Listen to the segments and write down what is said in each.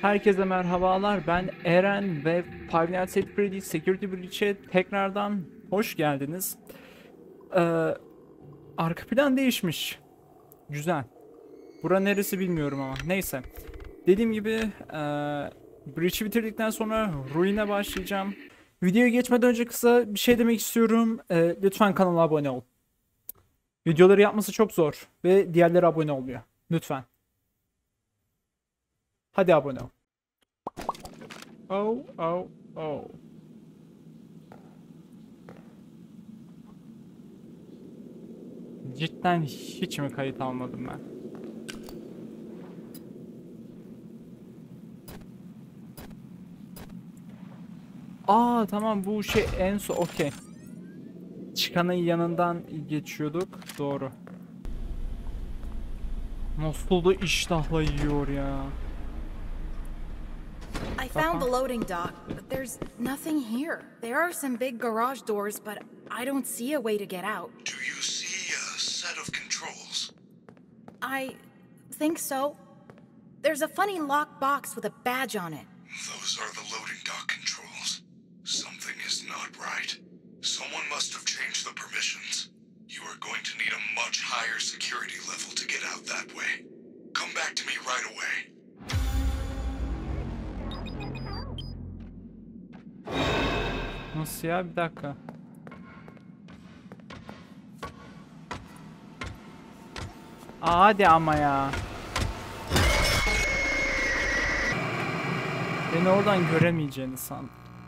Herkese merhabalar. Ben Eren ve Five Nights at Freddy's Security Breach'e tekrardan hoş geldiniz. Ee, Arka plan değişmiş. Güzel. Bura neresi bilmiyorum ama. Neyse. Dediğim gibi Breach'i bitirdikten sonra Ruin'e başlayacağım. Videoya geçmeden önce kısa bir şey demek istiyorum. Lütfen kanala abone ol. Videoları yapması çok zor ve diğerleri abone olmuyor. Lütfen. Hadi abone ol. Oh, oh, oh. Cidden hiç mi kayıt almadım ben? Aa tamam, bu şey en son, okey. Çıkanın yanından geçiyorduk. Doğru. Nasıl da iştahla yiyor ya. I found the loading dock, but there's nothing here. There are some big garage doors, but I don't see a way to get out. Do you see a set of controls? I think so. There's a funny locked box with a badge on it. Those are the loading dock controls. Something is not right. Someone must have changed the permissions. You are going to need a much higher security level to get out that way. Come back to me right away. Nasıl ya? Bir dakika. Aa, hadi ama ya. Beni oradan göremeyeceğini sandım.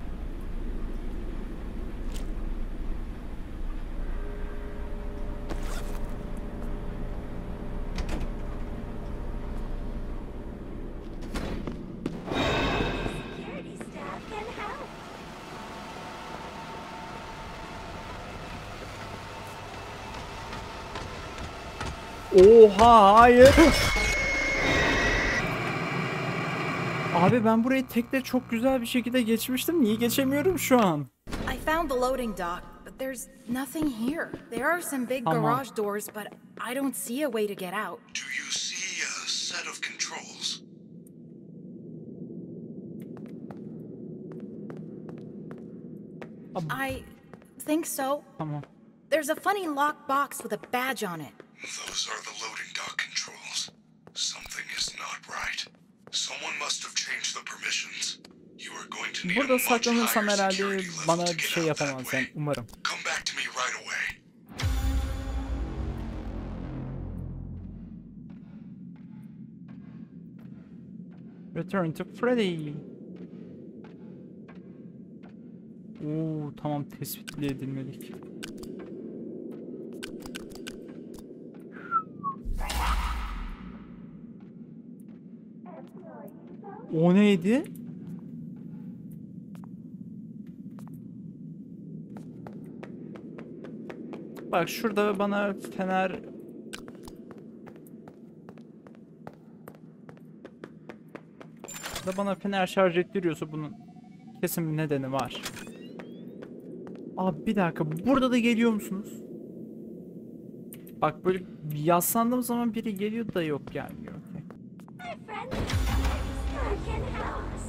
Security staff can help. Oha, hayır. Abi ben burayı tekle çok güzel bir şekilde geçmiştim. Niye geçemiyorum şu an? I found the loading dock, but there's nothing here. There are some big Tamam. garage doors, but I don't see a way to get out. Do you see a set of controls? I think so. Tamam. There's a funny locked box with a badge on it. Those are the loading dock controls. Something is not right. Someone must have changed the permissions. You are going to need a Burada much saklanırsam higher herhalde security level bana to bir get şey out that yapamaz way. yani, umarım. Come back to me right away. Return to Freddy. Oo tamam, tespit bile edilmedik. O neydi? Bak şurada bana fener şarj ettiriyorsa bunun kesin bir nedeni var. Abi bir dakika, burada da geliyor musunuz? Bak böyle yaslandığım zaman biri geliyor da yok, gelmiyor. Okey. My friends, security staff can help us.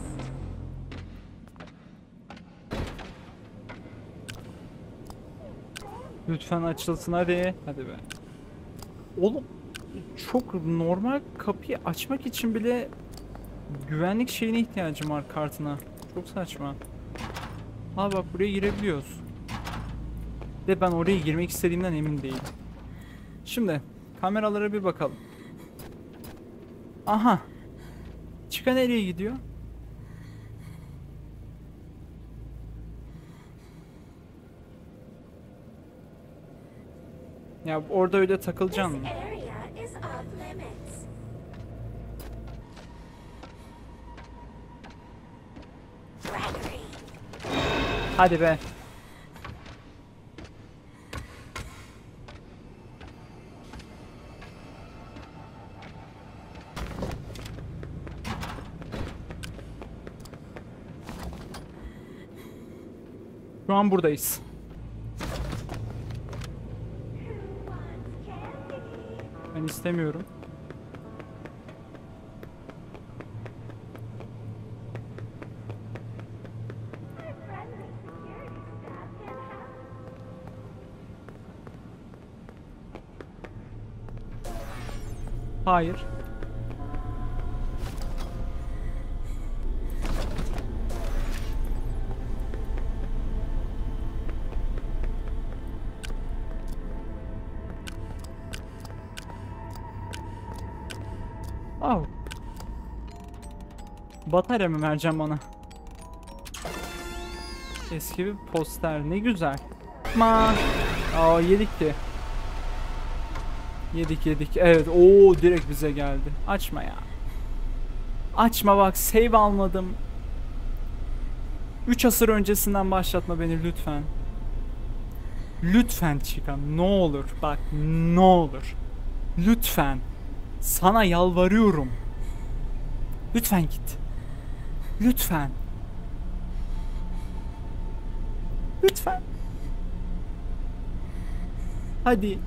Lütfen açılsın hadi. Hadi be. Oğlum çok normal, kapıyı açmak için bile güvenlik şeyine ihtiyacım var, kartına. Çok saçma. Ha bak, buraya girebiliyoruz. De ben oraya girmek istediğimden emin değilim. Şimdi kameralara bir bakalım. Aha. Çıkan nereye gidiyor? Ya orada öyle takılacaksın mı? This area is off limits. Gregory, Hadi be. Şu an buradayız. Ben istemiyorum. Hayır. Oh. Batarya mı vereceğim bana? Eski bir poster. Ne güzel. Ma. Aa, yedik ki. Yedik. Evet. Oo, direkt bize geldi. Açma ya. Açma bak. Save almadım. 3 asır öncesinden başlatma beni lütfen. Lütfen Chica. Ne olur. Bak ne olur. Lütfen. Sana yalvarıyorum. Lütfen git. Lütfen. Lütfen. Hadi.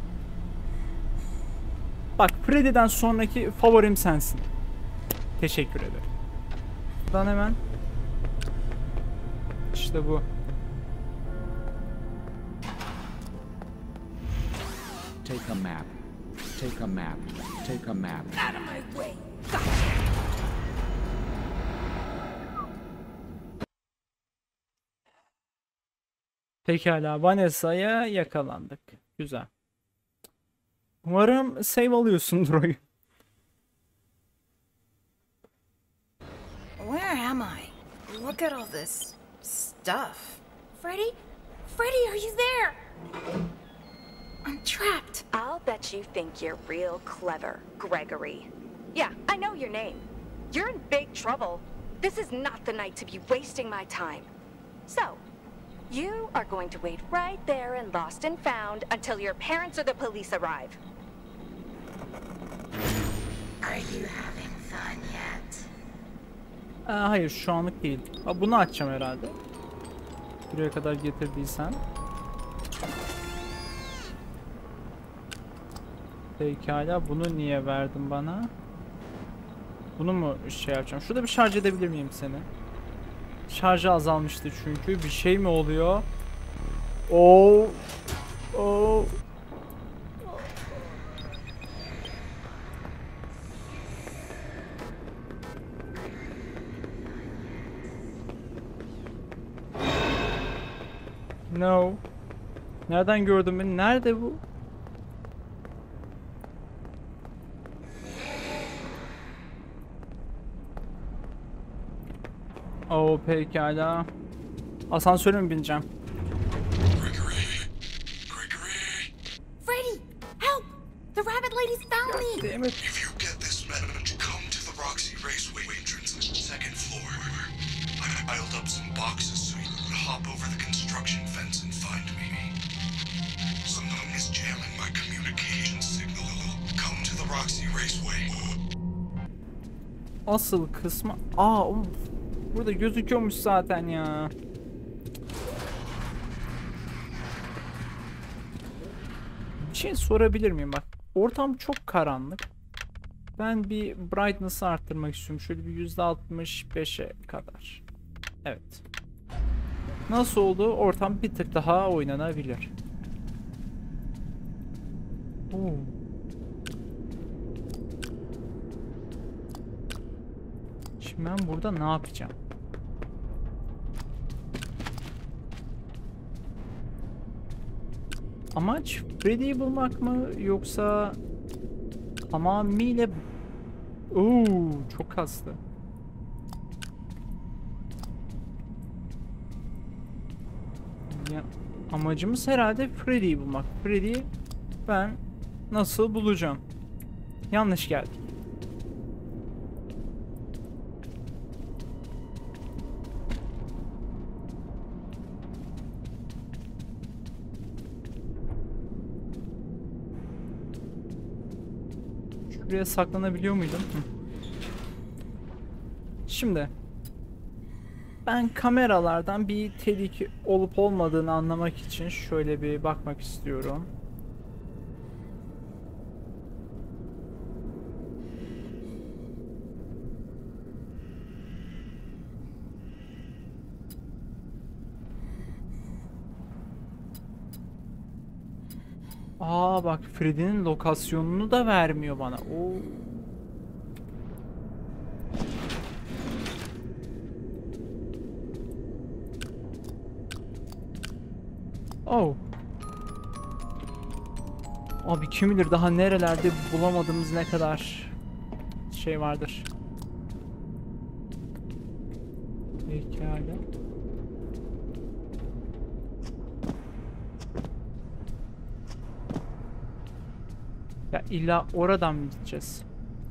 Bak Freddy'den sonraki favorim sensin. Teşekkür ederim. Buradan hemen. İşte bu. Take a map. Take a map. Take a map. Out of my way. Pekala, Vanessa'ya yakalandık. Güzel. Umarım save alıyorsundur oyun. Where am I? Look at all this stuff. Freddy? Freddy, are you there? I'm trapped. I'll bet you think you're real clever, Gregory. Yeah, I know your name. You're in big trouble. This is not the night to be wasting my time. So, you are going to wait right there in Lost and Found until your parents or the police arrive. Are you having fun yet? Hayır, şu anlık değil. Bunu açacağım herhalde. Buraya kadar getirdiysen. Pekala, bunu niye verdin bana? Bunu mu şey yapacağım? Şurada bir şarj edebilir miyim seni? Şarjı azalmıştı çünkü. Bir şey mi oluyor? Oo. Oo. No. Nereden gördün beni? Nerede bu? Oo, pekala. Asansöre mi bineceğim? Gregory! Gregory! Freddy, help! The rabbit lady's found me! Damn it. If you get this message, come to the Roxy Raceway entrance, second floor. I piled up some boxes so you could hop over the construction fence and find me. Someone is jamming my communication signal. Come to the Roxy Raceway. Asıl kısmı... Of. Burada gözüküyormuş zaten ya. Bir şey sorabilir miyim bak. Ortam çok karanlık. Ben bir brightness'ı arttırmak istiyorum. Şöyle bir %65'e kadar. Evet. Nasıl oldu? Ortam bir tık daha oynanabilir. Oo. Şimdi ben burada ne yapacağım? Amaç Freddy'yi bulmak mı yoksa tamamıyla... Oo, çok hasta. Ya, amacımız herhalde Freddy'yi bulmak. Freddy'yi ben nasıl bulacağım? Yanlış geldik. Buraya saklanabiliyor muydum? Hı. Şimdi ben kameralardan bir tehlike olup olmadığını anlamak için şöyle bir bakmak istiyorum. Bak Freddy'nin lokasyonunu da vermiyor bana. Oo. Oh. Abi kim bilir daha nerelerde bulamadığımız ne kadar şey vardır. Pekala. Ya illa oradan mı gideceğiz?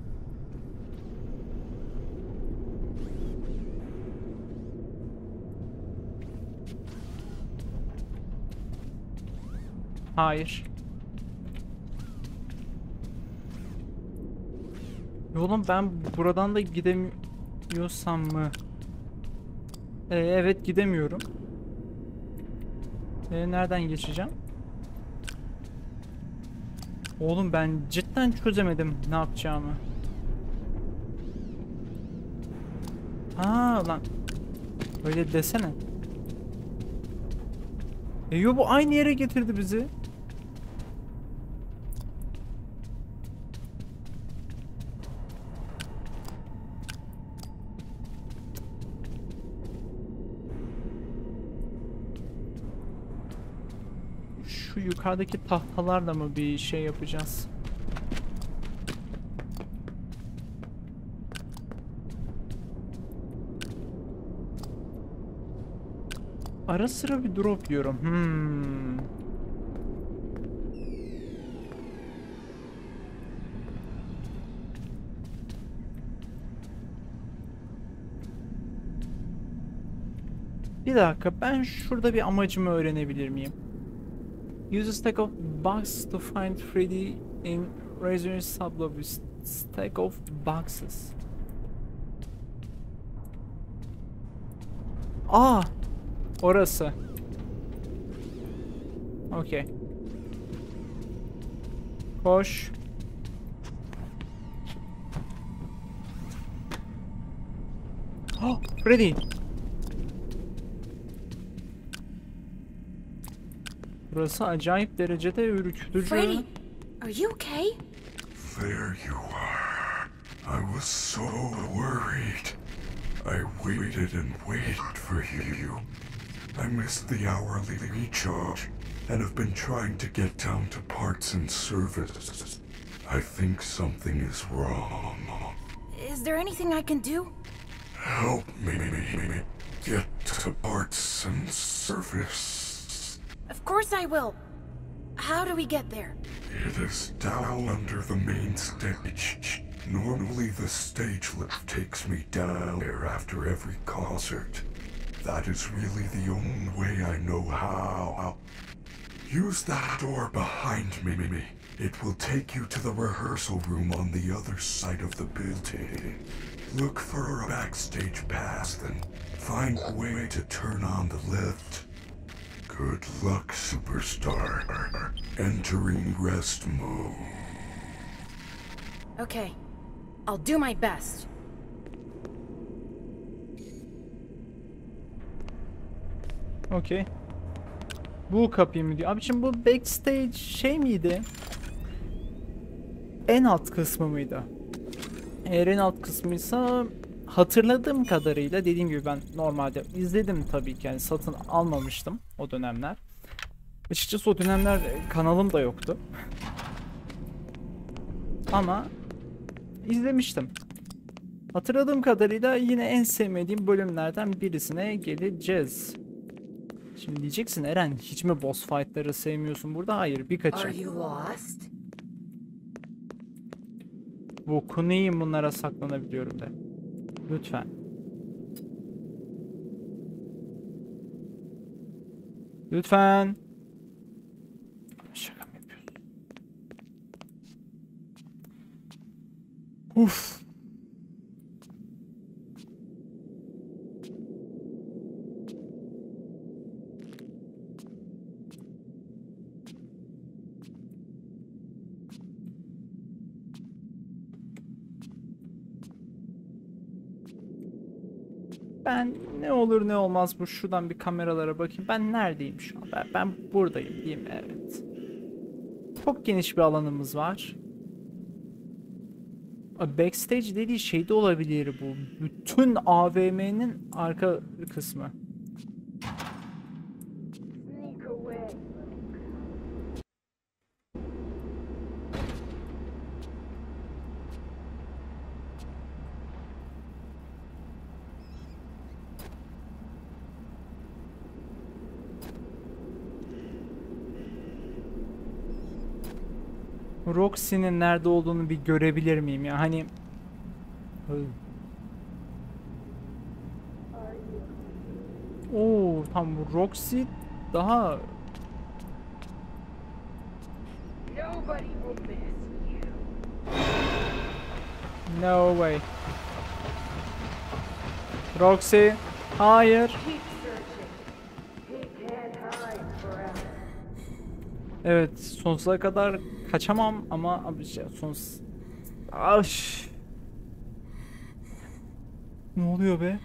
Hayır. Oğlum ben buradan da gidemiyorsam mı? Evet gidemiyorum. Nereden geçeceğim? Oğlum ben cidden çözemedim ne yapacağımı. Ha lan. Öyle desene. Yo bu aynı yere getirdi bizi. Şu yukarıdaki tahtalarla mı bir şey yapacağız? Ara sıra bir drop yiyorum. Bir dakika, ben şurada bir amacımı öğrenebilir miyim? Use a stack of boxes to find Freddy in Razor Sublobby. Stack of boxes. Aa! Orası. Okey. Koş. Oh, Freddy. Burası acayip derecede ürkütücü. Freddy, are you okay? There you are. I was so worried. I waited and waited for you. I missed the hourly recharge and have been trying to get down to parts and service. I think something is wrong. Is there anything I can do? Help me get to parts and service. Of course I will. How do we get there? It is down under the main stage. Normally the stage lift takes me down there after every concert. That is really the only way I know how. Use that door behind me. It will take you to the rehearsal room on the other side of the building. Look for a backstage pass, then find a way to turn on the lift. Good luck, superstar. Entering rest mode. Okay, I'll do my best. Okey. Bu kapıyı mı diyor? Abi şimdi bu backstage şey miydi? En alt kısmı mıydı? Eğer en alt kısmıysa hatırladığım kadarıyla, dediğim gibi ben normalde izledim tabii ki, yani satın almamıştım o dönemler. Açıkçası o dönemler kanalım da yoktu. Ama izlemiştim. Hatırladığım kadarıyla yine en sevmediğim bölümlerden birisine geleceğiz. Şimdi diyeceksin Eren, hiç mi boss fight'ları sevmiyorsun burada? Hayır, birkaçı. Are you lost? Bu neyim, bunlara saklanabiliyorum de. Lütfen. Lütfen. Şaka mı yapıyorsun? Uf. Ben ne olur ne olmaz bu şuradan bir kameralara bakayım. Ben neredeyim şu an? Ben buradayım değil mi? Evet. Çok geniş bir alanımız var. Backstage dediği şey de olabilir bu. Bütün AVM'nin arka kısmı. Sneak away. Roxy'nin nerede olduğunu bir görebilir miyim ya? Hani Oo, tam bu Roxy daha no way. Roxy, hayır. Evet, sonsuza kadar kaçamam ama abi sonsuz. Aş. Ne oluyor be?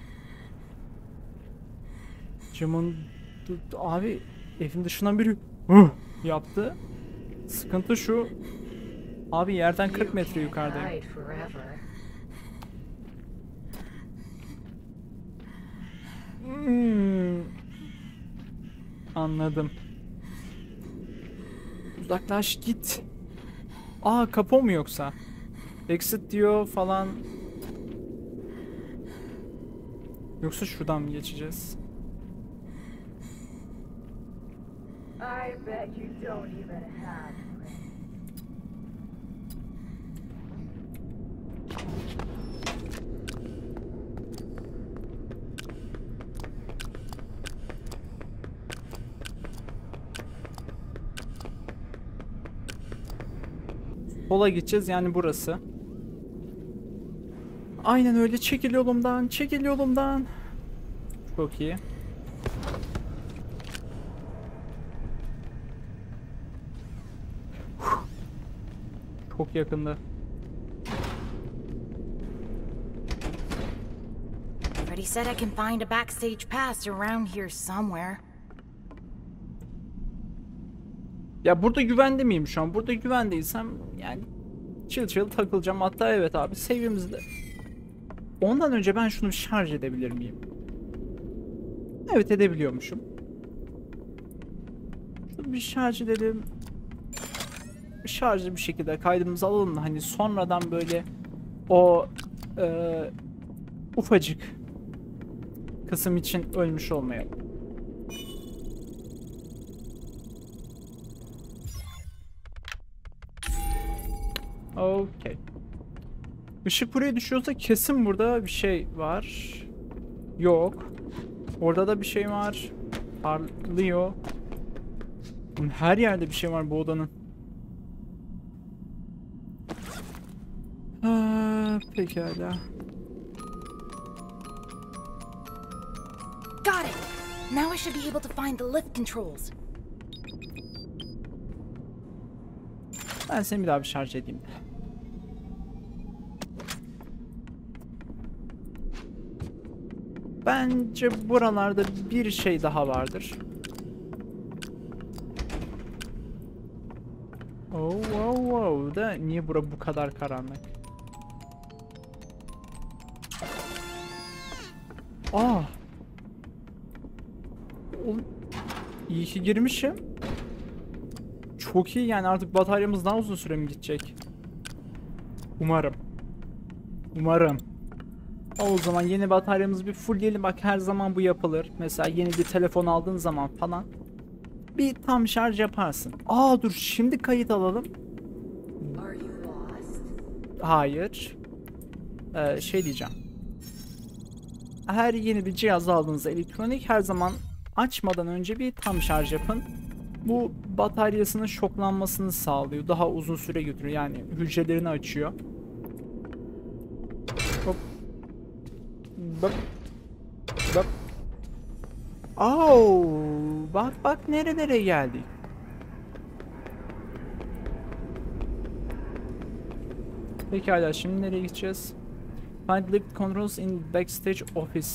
Camın abi evin dışından biri yaptı. Sıkıntı şu. Abi yerden 40 metre yukarıdayım. Anladım. Uzaklaş git. Aa, kapı mu yoksa? Exit diyor falan. Yoksa şuradan mı geçeceğiz? I bet you don't even have. Sola gideceğiz, yani burası. Aynen öyle, çekil yolumdan, çekil yolumdan. Çok iyi. Çok yakında. Freddy said I can find a backstage pass around here somewhere. Ya burada güvende miyim şu an? Burada güvendeysem yani chill takılacağım. Hatta evet abi, save'imizde. Ondan önce ben şunu bir şarj edebilir miyim? Evet, edebiliyormuşum. Şunu bir şarj edelim. Şarjlı bir şekilde kaydımızı alalım da hani sonradan böyle o ufacık kısım için ölmüş olmayalım. Okay. Işık buraya düşüyorsa kesin burada bir şey var. Yok. Orada da bir şey var. Parlıyor. Her yerde bir şey var bu odanın. Pekala. Got it! Now I should be able to find the lift controls. Ben seni bir daha bir şarj edeyim. Bence buralarda bir şey daha vardır. Oh, da niye bura bu kadar karanlık? Oğlum, İyi ki girmişim. Çok iyi, yani artık bataryamız daha uzun süre mi gidecek? Umarım. O zaman yeni bataryamızı bir fullleyelim. Bak, her zaman bu yapılır. Mesela yeni bir telefon aldığın zaman falan bir tam şarj yaparsın. Dur, şimdi kayıt alalım. Hayır. Şey diyeceğim. Her yeni bir cihaz aldığınızda elektronik, her zaman açmadan önce bir tam şarj yapın. Bu bataryasının şoklanmasını sağlıyor. Daha uzun süre götürüyor. Yani hücrelerini açıyor. Hop. Bak. Bak nerelere geldik. Pekala, şimdi nereye gideceğiz? Find lift controls in backstage office.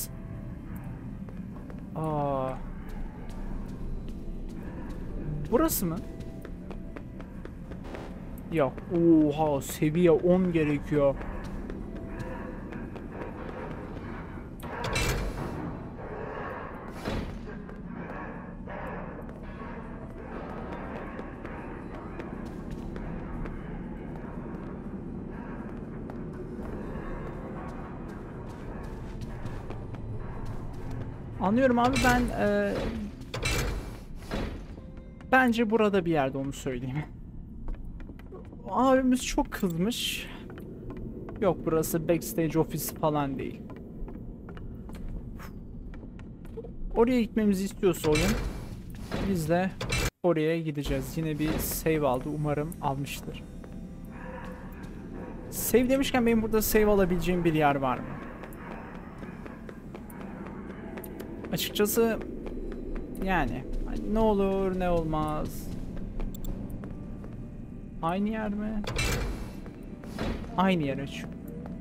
Burası mı? Yok. Oha, seviye 10 gerekiyor. Anlıyorum abi, ben bence burada bir yerde, onu söyleyeyim. Abimiz çok kızmış. Yok, burası backstage ofisi falan değil. Oraya gitmemizi istiyorsa oyun, biz de oraya gideceğiz. Yine bir save aldı. Umarım almıştır. Save demişken benim burada save alabileceğim bir yer var mı? Açıkçası yani hani ne olur ne olmaz. Aynı yer mi? Aynı yer açıyor.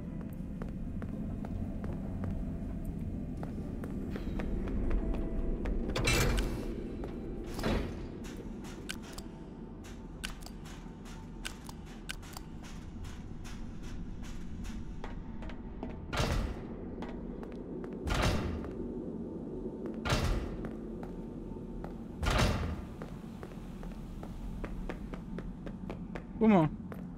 Bu mu?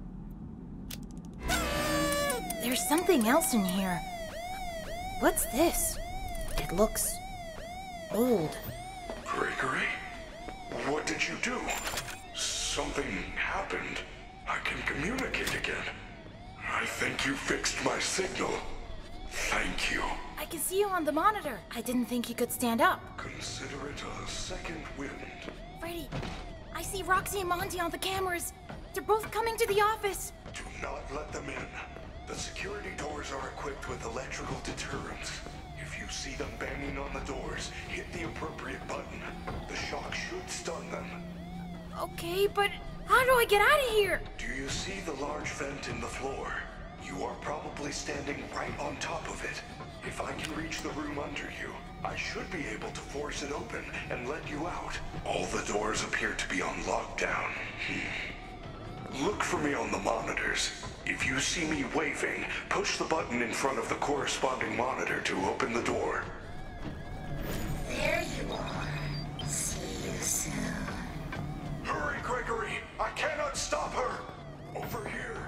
There's something else in here. What's this? It looks old. Gregory? What did you do? Something happened. I can communicate again. I think you fixed my signal. Thank you. I can see you on the monitor. I didn't think you could stand up. Consider it a second wind. Freddy, I see Roxy and Monty on the cameras. They're both coming to the office. Do not let them in. The security doors are equipped with electrical deterrents. If you see them banging on the doors, hit the appropriate button. The shock should stun them. Okay, but how do I get out of here? Do you see the large vent in the floor? You are probably standing right on top of it. If I can reach the room under you, I should be able to force it open and let you out. All the doors appear to be on lockdown. Look for me on the monitors. If you see me waving, push the button in front of the corresponding monitor to open the door. There you are. See you soon. Hurry, Gregory! I cannot stop her! Over here!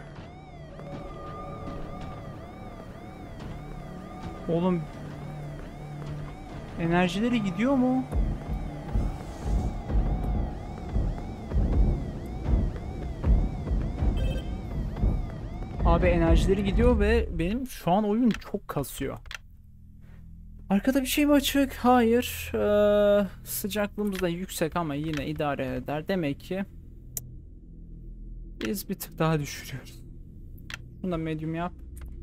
Oğlum, enerjileri gidiyor mu? Abi enerjileri gidiyor ve benim şu an oyun çok kasıyor. Arkada bir şey mi açık? Hayır. Sıcaklığımız da yüksek ama yine idare eder. Demek ki biz bir tık daha düşürüyoruz. Bunu da medium yap.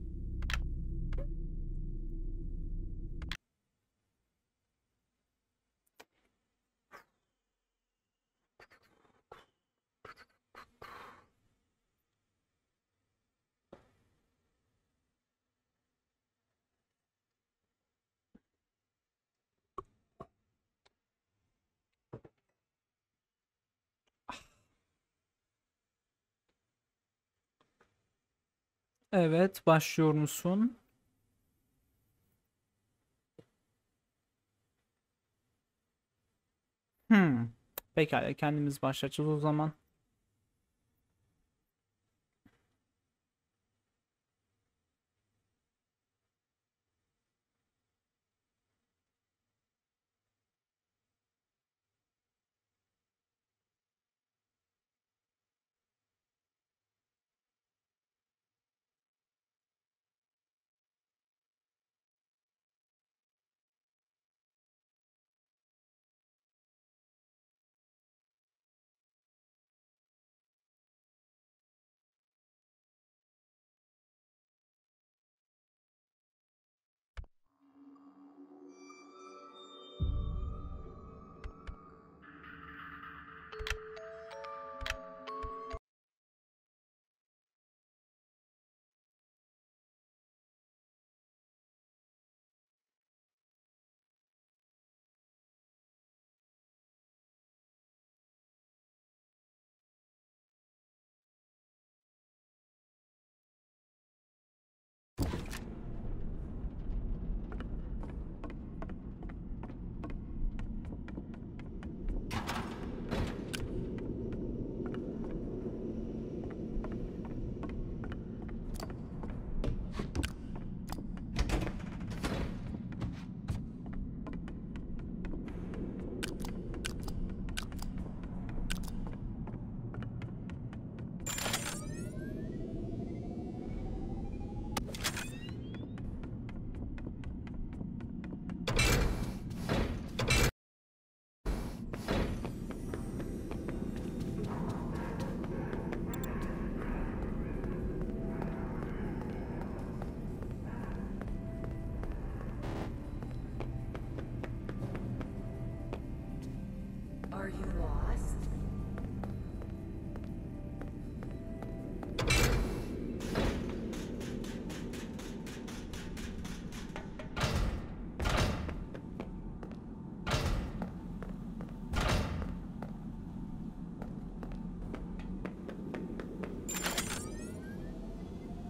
Evet, başlıyor musun? Pekala, kendimiz başlatacağız o zaman.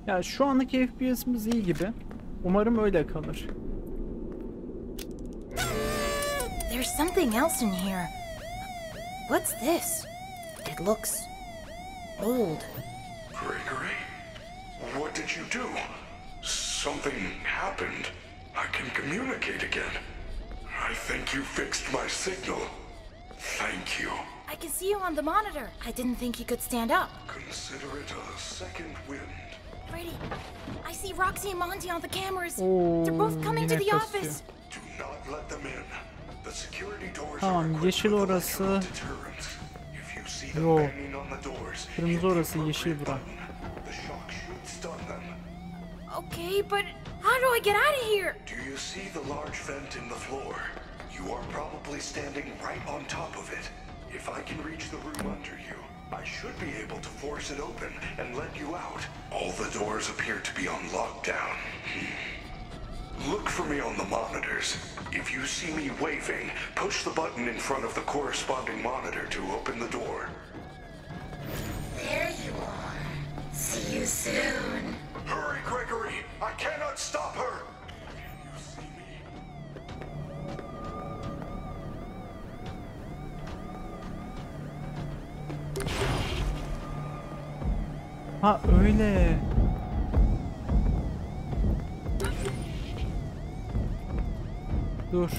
Ya şu andaki FPS'imiz iyi gibi. Umarım öyle kalır. There's something else in here. What's this? It looks old. Gregory? What did you do? Something happened. I can communicate again. I think you fixed my signal. Thank you. I can see you on the monitor. I didn't think you could stand up. Consider it a second wind. Freddy, I see Roxy and Monty on the cameras. Oo, They're both coming to yine the kasıyor. office. Do not let them in. The security doors Tamam, are equipped yeşil with orası. electrical deterrents. If you see them Yo. banging on the doors, Kırmızı hit the orası, yeşil appropriate bura. button. The shock should stun them. Okay, but how do I get out of here? Do you see the large vent in the floor? You are probably standing right on top of it. If I can reach the room under you, I should be able to force it open and let you out. All the doors appear to be on lockdown. Look for me on the monitors. If you see me waving, push the button in front of the corresponding monitor to open the door. There you are. See you soon. Hurry, Gregory! I cannot stop her! Can you see me? Ha öyle. Dur.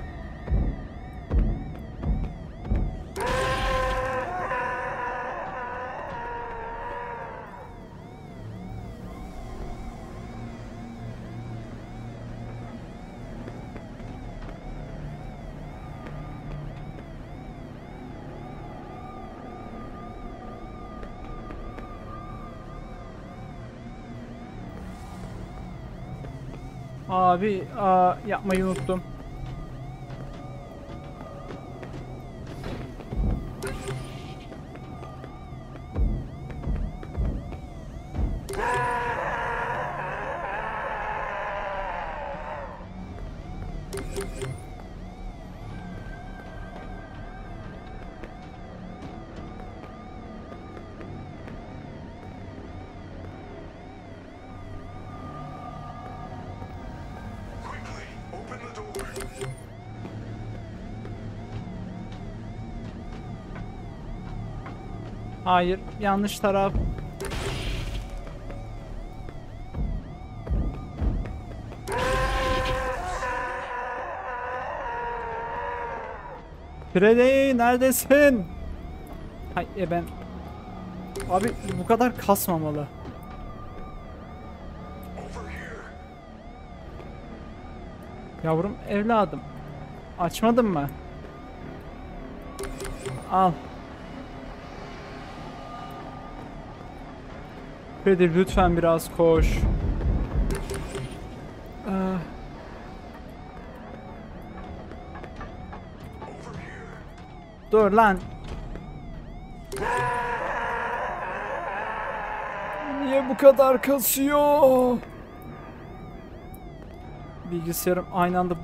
Abi, yapmayı unuttum. Quickly, open the door. Hayır, yanlış taraf. Freddy neredesin? Hay ben. Abi bu kadar kasmamalı. Over here. Yavrum evladım. Açmadın mı? Al. Freddy lütfen biraz koş. Over here. Dur lan. Niye bu kadar kasıyor? Bilgisayarım aynı anda...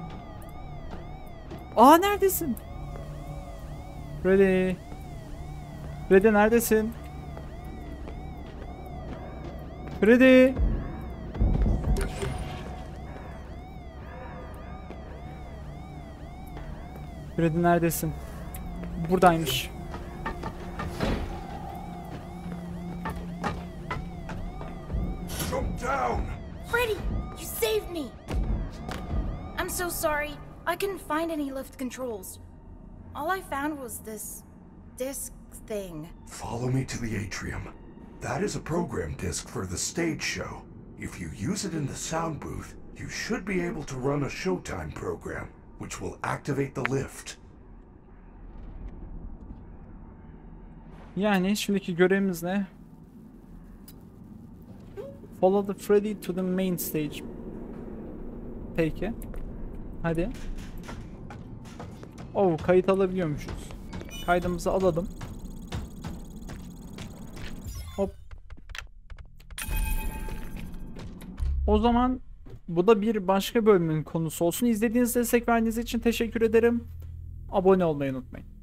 Aa neredesin? Freddy. Freddy neredesin? Freddy. Freddy neredesin? Buradaymış. Jump down! Freddy, you saved me. I'm so sorry. I couldn't find any lift controls. All I found was this disc thing. Follow me to the atrium. That is a program disc for the stage show. If you use it in the sound booth, you should be able to run a Showtime program, which will activate the lift. Yani şimdiki görevimiz ne? Follow the Freddy to the main stage. Peki. Hadi. Oh, kayıt alabiliyormuşuz. Kaydımızı alalım. Hop. O zaman bu da bir başka bölümün konusu olsun. İzlediğiniz, destek verdiğiniz için teşekkür ederim. Abone olmayı unutmayın.